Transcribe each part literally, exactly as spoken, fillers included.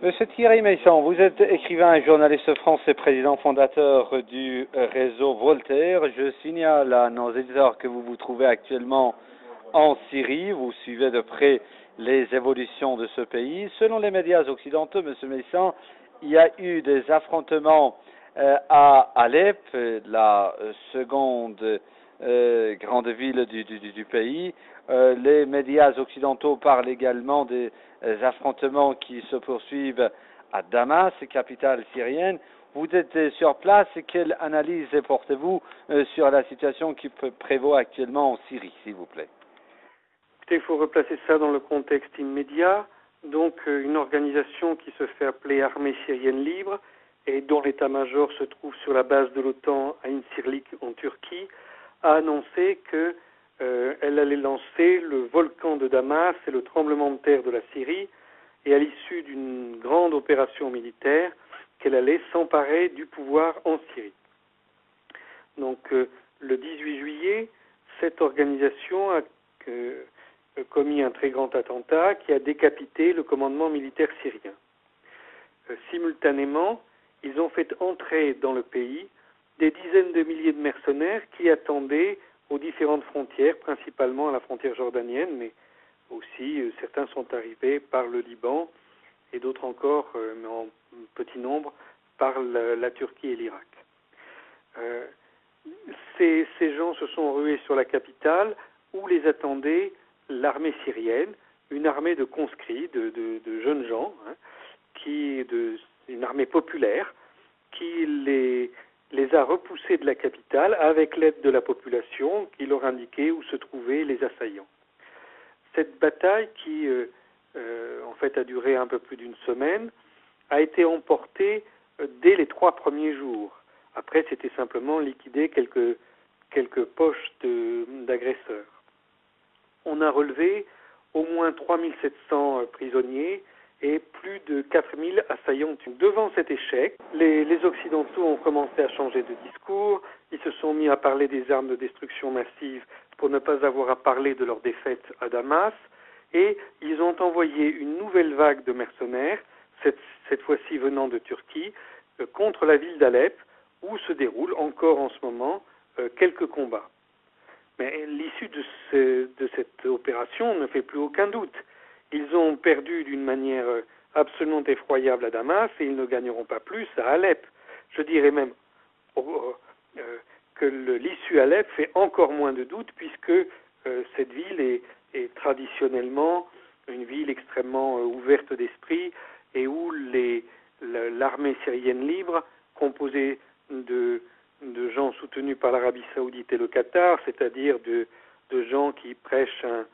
Monsieur Thierry Meyssan, vous êtes écrivain et journaliste français, président fondateur du réseau Voltaire. Je signale à nos éditeurs que vous vous trouvez actuellement en Syrie. Vous suivez de près les évolutions de ce pays. Selon les médias occidentaux, Monsieur Meyssan, il y a eu des affrontements euh, à Alep, la seconde euh, grande ville du, du, du pays. Euh, les médias occidentaux parlent également des euh, affrontements qui se poursuivent à Damas, capitale syrienne. Vous êtes sur place, quelle analyse portez-vous euh, sur la situation qui prévaut actuellement en Syrie, s'il vous plaît? Il faut replacer ça dans le contexte immédiat. Donc, une organisation qui se fait appeler Armée syrienne libre et dont l'état-major se trouve sur la base de l'OTAN à Incirlik en Turquie, a annoncé que euh, elle allait lancer le volcan de Damas et le tremblement de terre de la Syrie, et à l'issue d'une grande opération militaire, qu'elle allait s'emparer du pouvoir en Syrie. Donc, euh, le dix-huit juillet, cette organisation a euh, commis un très grand attentat qui a décapité le commandement militaire syrien. Euh, simultanément, ils ont fait entrer dans le pays des dizaines de milliers de mercenaires qui attendaient aux différentes frontières, principalement à la frontière jordanienne, mais aussi euh, certains sont arrivés par le Liban et d'autres encore, euh, mais en petit nombre, par la, la Turquie et l'Irak. Euh, ces, ces gens se sont rués sur la capitale où les attendait l'armée syrienne, une armée de conscrits, de, de, de jeunes gens, hein, qui, de, une armée populaire, qui les, les a repoussés de la capitale avec l'aide de la population qui leur indiquait où se trouvaient les assaillants. Cette bataille, qui euh, euh, en fait a duré un peu plus d'une semaine, a été emportée euh, dès les trois premiers jours. Après, c'était simplement liquider quelques, quelques poches de, d'agresseurs. On a relevé au moins trois mille sept cents euh, prisonniers et plus de quatre mille assaillants tués. Devant cet échec, les, les Occidentaux ont commencé à changer de discours, ils se sont mis à parler des armes de destruction massive pour ne pas avoir à parler de leur défaite à Damas, et ils ont envoyé une nouvelle vague de mercenaires, cette, cette fois-ci venant de Turquie, euh, contre la ville d'Alep, où se déroulent encore en ce moment euh, quelques combats. Mais l'issue de, ce, de cette opération ne fait plus aucun doute. Ils ont perdu d'une manière absolument effroyable à Damas et ils ne gagneront pas plus à Alep. Je dirais même oh, euh, que le, l'issue à Alep fait encore moins de doute puisque euh, cette ville est, est traditionnellement une ville extrêmement euh, ouverte d'esprit et où les, la, l'armée syrienne libre, composée de, de gens soutenus par l'Arabie Saoudite et le Qatar, c'est-à-dire de, de gens qui prêchent un,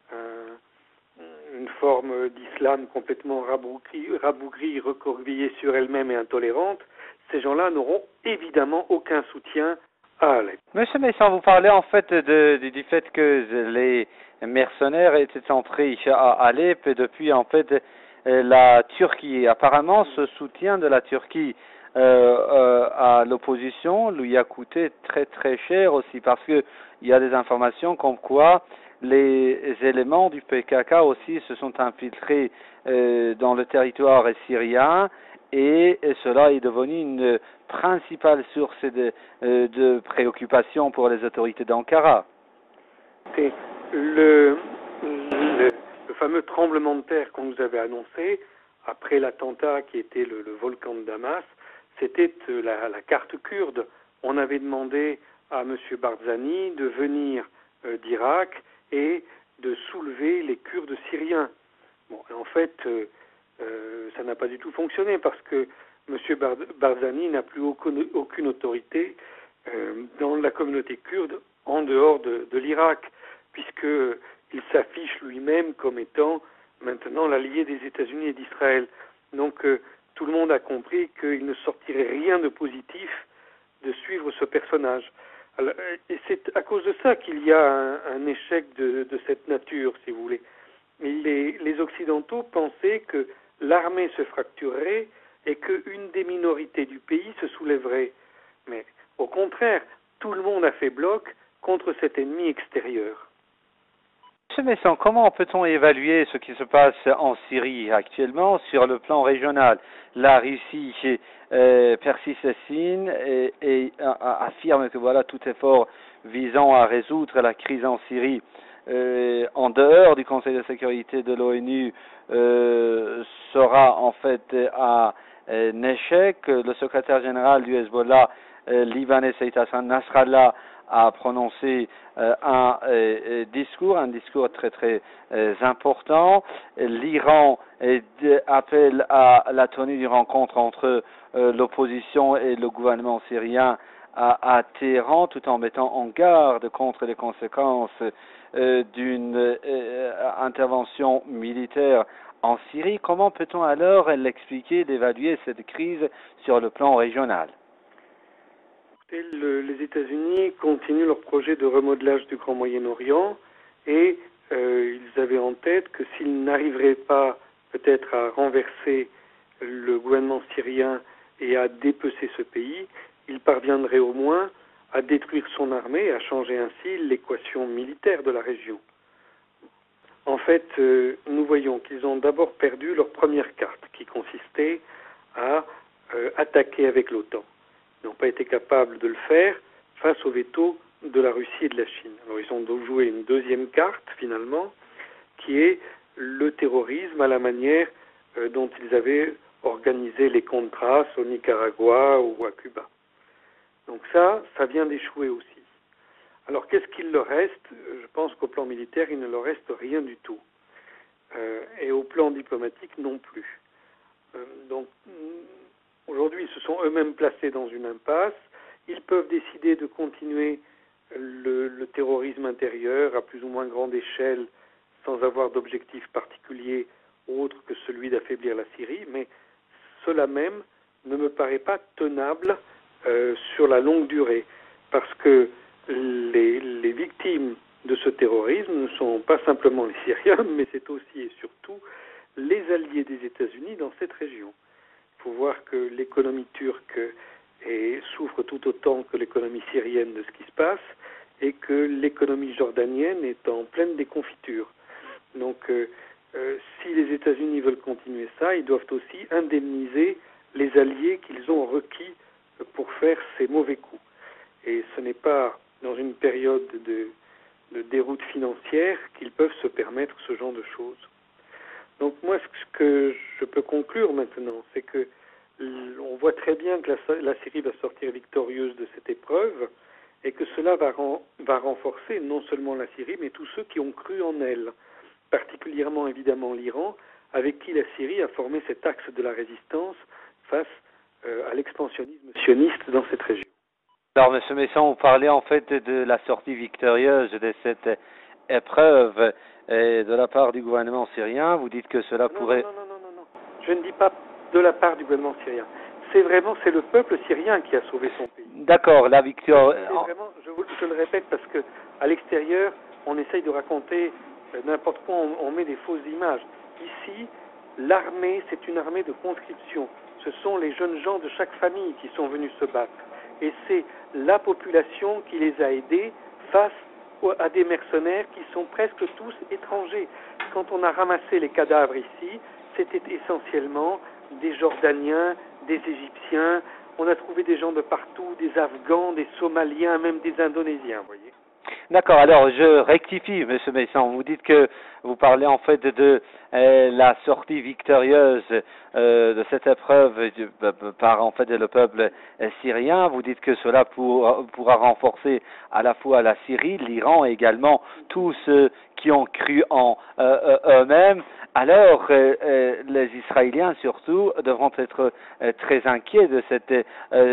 un, une forme d'islam complètement rabougrie, rabougrie, recroquevillée sur elle-même et intolérante, ces gens-là n'auront évidemment aucun soutien à Alep. Monsieur Meyssan, vous parlez en fait de, de, du fait que les mercenaires étaient entrés à Alep et depuis en fait la Turquie. Apparemment, ce soutien de la Turquie euh, euh, à l'opposition lui a coûté très très cher aussi parce que il y a des informations comme quoi les éléments du P K K aussi se sont infiltrés euh, dans le territoire syrien et, et cela est devenu une principale source de, euh, de préoccupation pour les autorités d'Ankara. C'est le, le, le fameux tremblement de terre qu'on nous avait annoncé après l'attentat qui était le, le volcan de Damas, c'était la, la carte kurde. On avait demandé à M. Barzani de venir euh, d'Irak et de soulever les Kurdes syriens. Bon, en fait, euh, euh, ça n'a pas du tout fonctionné parce que M. Bar- Barzani n'a plus aucune, aucune autorité euh, dans la communauté kurde en dehors de, de l'Irak, puisqu'il s'affiche lui-même comme étant maintenant l'allié des États-Unis et d'Israël. Donc euh, tout le monde a compris qu'il ne sortirait rien de positif de suivre ce personnage. Alors, et c'est à cause de ça qu'il y a un, un échec de, de cette nature, si vous voulez. Les, les Occidentaux pensaient que l'armée se fracturerait et qu'une des minorités du pays se soulèverait. Mais au contraire, tout le monde a fait bloc contre cet ennemi extérieur. Monsieur Messon, comment peut-on évaluer ce qui se passe en Syrie actuellement sur le plan régional? La Russie euh, persiste signe et, et euh, affirme que voilà tout effort visant à résoudre la crise en Syrie euh, en dehors du Conseil de sécurité de l'ONU euh, sera en fait à un échec. Le secrétaire général du Hezbollah euh, libanais Saïd Hassan Nasrallah a prononcé euh, un euh, discours, un discours très très euh, important. L'Iran euh, appelle à la tenue d'une rencontre entre euh, l'opposition et le gouvernement syrien à, à Téhéran, tout en mettant en garde contre les conséquences euh, d'une euh, intervention militaire en Syrie. Comment peut-on alors l'expliquer, d'évaluer cette crise sur le plan régional? Le, les États-Unis continuent leur projet de remodelage du Grand Moyen-Orient et euh, ils avaient en tête que s'ils n'arriveraient pas peut-être à renverser le gouvernement syrien et à dépecer ce pays, ils parviendraient au moins à détruire son armée et à changer ainsi l'équation militaire de la région. En fait, euh, nous voyons qu'ils ont d'abord perdu leur première carte qui consistait à euh, attaquer avec l'OTAN. N'ont pas été capables de le faire face au veto de la Russie et de la Chine. Alors ils ont donc joué une deuxième carte finalement, qui est le terrorisme à la manière euh, dont ils avaient organisé les Contras au Nicaragua ou à Cuba. Donc ça, ça vient d'échouer aussi. Alors qu'est-ce qu'il leur reste? Je pense qu'au plan militaire, il ne leur reste rien du tout. Euh, et au plan diplomatique non plus. Euh, donc aujourd'hui, ils se sont eux-mêmes placés dans une impasse. Ils peuvent décider de continuer le, le terrorisme intérieur à plus ou moins grande échelle sans avoir d'objectif particulier autre que celui d'affaiblir la Syrie, mais cela même ne me paraît pas tenable euh, sur la longue durée, parce que les, les victimes de ce terrorisme ne sont pas simplement les Syriens, mais c'est aussi et surtout les alliés des États-Unis dans cette région. Il faut voir que l'économie turque est, souffre tout autant que l'économie syrienne de ce qui se passe, et que l'économie jordanienne est en pleine déconfiture. Donc, euh, euh, si les États-Unis veulent continuer ça, ils doivent aussi indemniser les alliés qu'ils ont requis pour faire ces mauvais coups. Et ce n'est pas dans une période de, de déroute financière qu'ils peuvent se permettre ce genre de choses. Donc moi, ce que je peux conclure maintenant, c'est que on voit très bien que la, la Syrie va sortir victorieuse de cette épreuve et que cela va, ren, va renforcer non seulement la Syrie, mais tous ceux qui ont cru en elle, particulièrement évidemment l'Iran, avec qui la Syrie a formé cet axe de la résistance face euh, à l'expansionnisme sioniste dans cette région. Alors, M. Messon, vous parlez en fait de la sortie victorieuse de cette épreuve et de la part du gouvernement syrien. Vous dites que cela non, pourrait... Non, non, non, non, non. Je ne dis pas de la part du gouvernement syrien. C'est vraiment, c'est le peuple syrien qui a sauvé son pays. D'accord, la victoire... C'est vraiment, je, vous, je le répète parce que à l'extérieur, on essaye de raconter euh, n'importe quoi, on, on met des fausses images. Ici, l'armée, c'est une armée de conscription. Ce sont les jeunes gens de chaque famille qui sont venus se battre. Et c'est la population qui les a aidés face à des mercenaires qui sont presque tous étrangers. Quand on a ramassé les cadavres ici, c'était essentiellement des Jordaniens, des Égyptiens. On a trouvé des gens de partout, des Afghans, des Somaliens, même des Indonésiens, vous voyez. D'accord, alors je rectifie, M. Messon. Vous dites que vous parlez en fait de, de euh, la sortie victorieuse euh, de cette épreuve de, par en fait le peuple euh, syrien. Vous dites que cela pour, pourra renforcer à la fois la Syrie, l'Iran et également tous ceux qui ont cru en euh, eux-mêmes. Alors, euh, euh, les Israéliens surtout devront être euh, très inquiets de cette euh,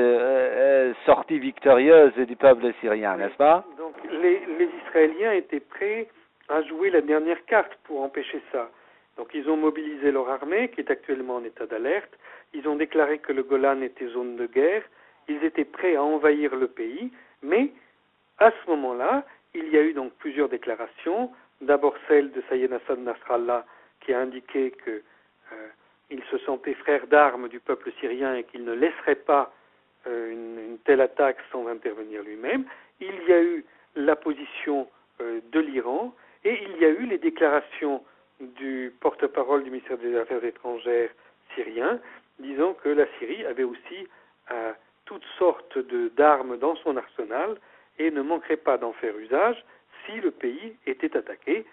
euh, sortie victorieuse du peuple syrien, n'est-ce pas? Donc, les, les Israéliens étaient prêts à jouer la dernière carte pour empêcher ça. Donc, ils ont mobilisé leur armée, qui est actuellement en état d'alerte. Ils ont déclaré que le Golan était zone de guerre. Ils étaient prêts à envahir le pays. Mais, à ce moment-là, il y a eu donc plusieurs déclarations. D'abord celle de Sayyid Hassan Nasrallah, qui a indiqué qu'il euh, se sentait frère d'armes du peuple syrien et qu'il ne laisserait pas euh, une, une telle attaque sans intervenir lui-même. Il y a eu la position euh, de l'Iran, Et il y a eu les déclarations du porte-parole du ministère des Affaires étrangères syrien, disant que la Syrie avait aussi euh, toutes sortes de, d'armes dans son arsenal et ne manquerait pas d'en faire usage si le pays était attaqué.